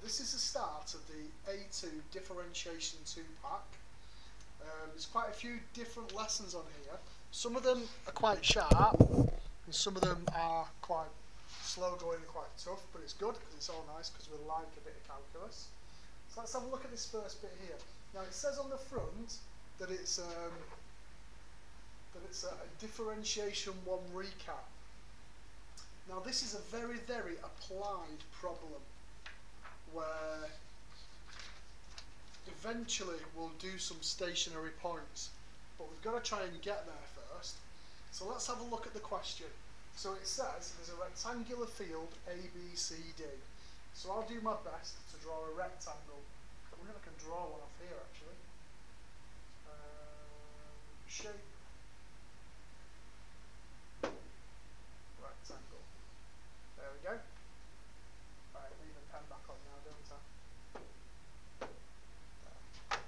This is the start of the A2 Differentiation 2 pack. There's quite a few different lessons on here. Some of them are quite sharp, and some of them are quite slow going and quite tough, but it's good because it's all nice because we like a bit of calculus. So let's have a look at this first bit here. Now it says on the front that it's a differentiation 1 recap. Now this is a very, very applied problem where eventually we'll do some stationary points, but we've got to try and get there first. So let's have a look at the question. So it says there's a rectangular field A, B, C, D. So I'll do my best to draw a rectangle. I wonder if I can draw one off here actually. Shape. Rectangle. There we go. Right, leave the pen back on now, don't I? There.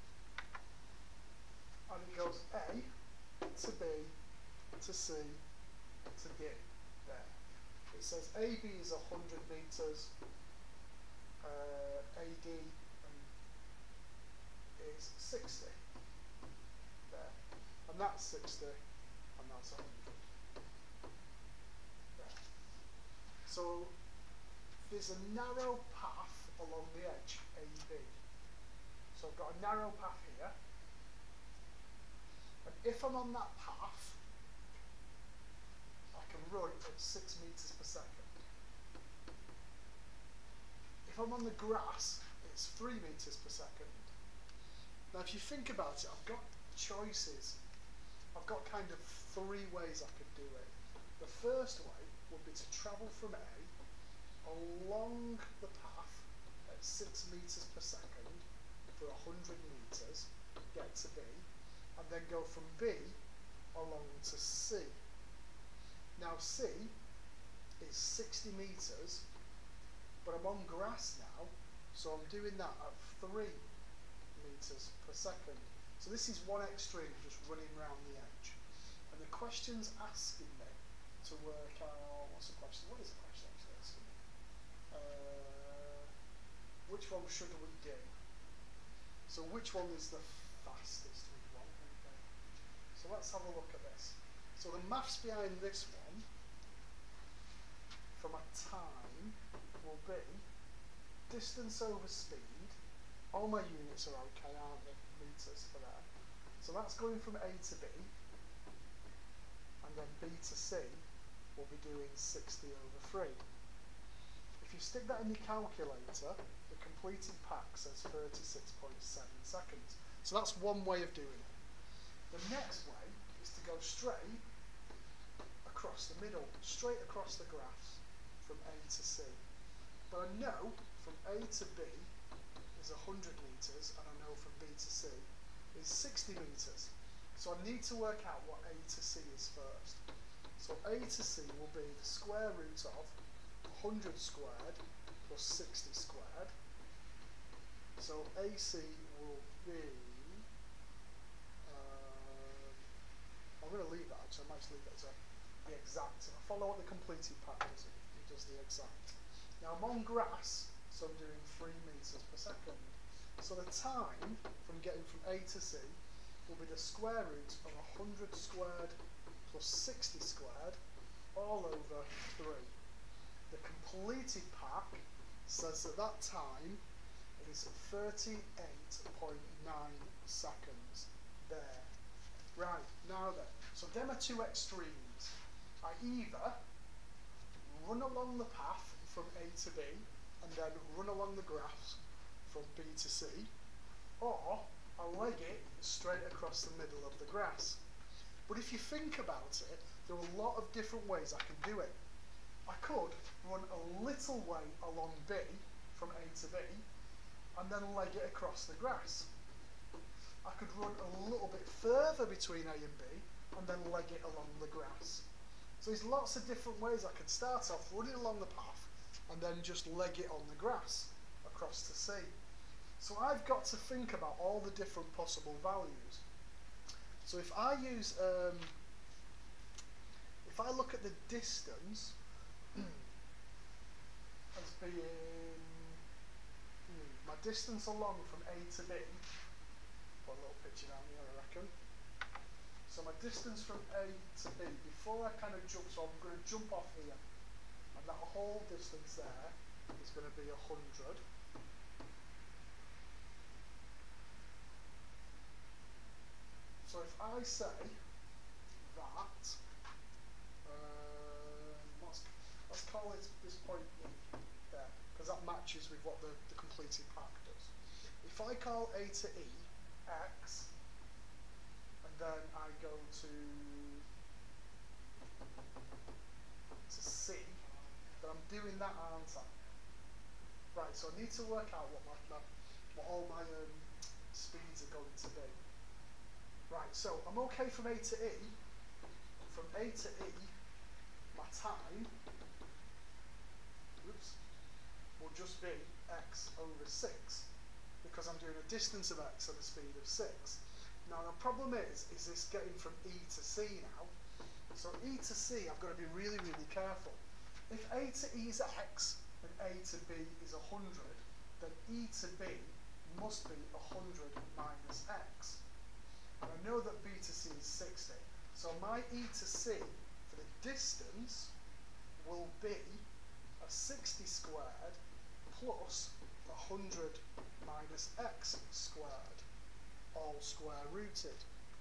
And it goes A to B to C to D. There. It says AB is 100 metres, AD is 60. There. And that's 60, and that's 100. There. So there's a narrow path along the edge, AB. So I've got a narrow path here. And if I'm on that path, I can run at 6 metres per second. If I'm on the grass, it's 3 metres per second. Now if you think about it, I've got choices. I've got kind of 3 ways I could do it. The first way would be to travel from A along the path at 6 metres per second for 100 metres, get to B, and then go from B along to C. Now C is 60 metres, but I'm on grass now, so I'm doing that at 3 metres per second. So this is one extreme, just running around the edge. And the question's asking me to work out, what's the question? What is the question actually asking me? Which one should we do? So which one is the fastest one? Okay. So let's have a look at this. So the maths behind this one, from a time, will be distance over speed. All my units are okay, aren't they? Meters for that. So that's going from A to B, and then B to C will be doing 60 over 3. If you stick that in your calculator, the completed pack says 36.7 seconds. So that's one way of doing it. The next way is to go straight across the middle, straight across the graphs from A to C. But I know from A to B is 100 metres, and I know from B to C is 60 metres. So I need to work out what A to C is first. So A to C will be the square root of 100 squared plus 60 squared. So AC will be, I'm going to leave that actually, I might just leave that as the exact. If I follow what the completed pack does, it does the exact. Now I'm on grass, so I'm doing 3 metres per second. So the time from getting from A to C will be the square root of 100 squared plus 60 squared all over 3. The completed pack says that that time is 38.9 seconds. There. Right, now then. So them are 2 extremes. I either run along the path from A to B and then run along the graphs from B to C, or I leg it straight across the middle of the grass. But if you think about it, there are a lot of different ways I can do it. I could run a little way along B from A to B and then leg it across the grass. I could run a little bit further between A and B and then leg it along the grass. So there's lots of different ways I could start off running along the path and then just leg it on the grass across to C. So I've got to think about all the different possible values. So if I use, if I look at the distance as being distance along from A to B, put a little picture down here I reckon. So my distance from A to B, before I kind of jump, so I'm going to jump off here, and that whole distance there is going to be 100. So if I say that, let's call it this point E there, because that matches with what the completed pack does. If I call A to E X, and then I go to C, then I'm doing that, aren't I? Right, so I need to work out what all my speeds are going to be. Right, so I'm okay from A to E. From A to E, my time, will just be x over 6, because I'm doing a distance of x at a speed of 6. Now the problem is this getting from E to C now? So E to C, I've got to be really, really careful. If A to E is x and A to B is 100, then E to B must be 100 minus x. And I know that B to C is 60, so my E to C for the distance will be a 60 squared plus 100 minus x squared, all square rooted.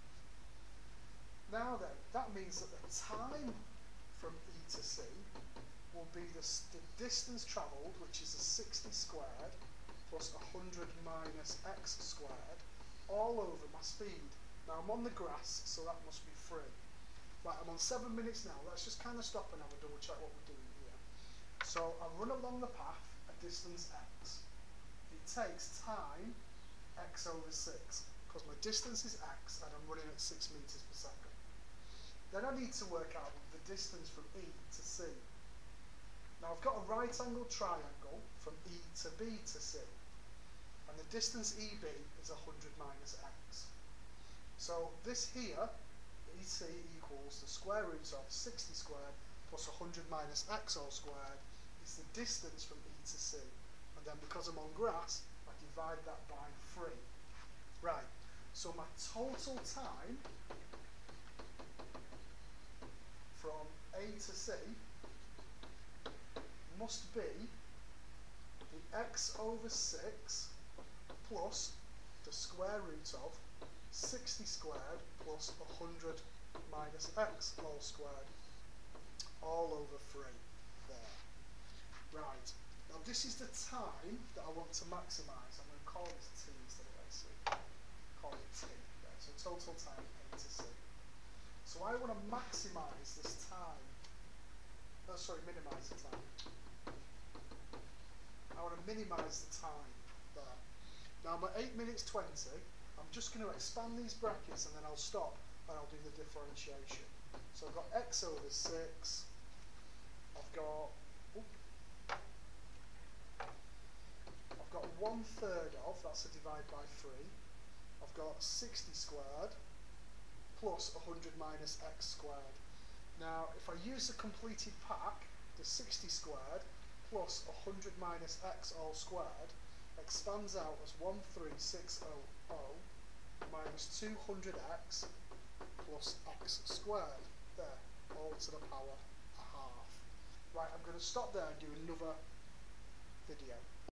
Now then, that means that the time from E to C will be the distance travelled, which is a 60 squared plus 100 minus x squared, all over my speed. Now I'm on the grass, so that must be free. Right, I'm on 7 minutes now. Let's just kind of stop and have a double check what we're doing here. So I run along the path at distance x. It takes time x over 6, because my distance is x and I'm running at 6 meters per second. Then I need to work out the distance from E to C. Now I've got a right angled triangle from E to B to C, and the distance EB is 100 minus x. So this here, EC equals the square root of 60 squared plus 100 minus x all squared is the distance from E to C. And then because I'm on grass, I divide that by 3. Right, so my total time from A to C must be the x over 6 plus the square root of 60 squared plus 100 minus x all squared, all over 3 there. Right, now this is the time that I want to maximise. I'm going to call this t instead of AC. Call it t there. So total time A to C. So I want to maximise this time. Oh, sorry, minimise the time. I want to minimise the time there. Now I'm at 8 minutes 20. I'm just going to expand these brackets and then I'll stop and I'll do the differentiation. So I've got x over 6, I've got 1/3 of, that's a divide by 3, I've got 60 squared plus 100 minus x squared. Now if I use the completed pack, the 60 squared plus 100 minus x all squared expands out as 13600 minus 200x plus x squared, there, all to the power a half. Right, I'm going to stop there and do another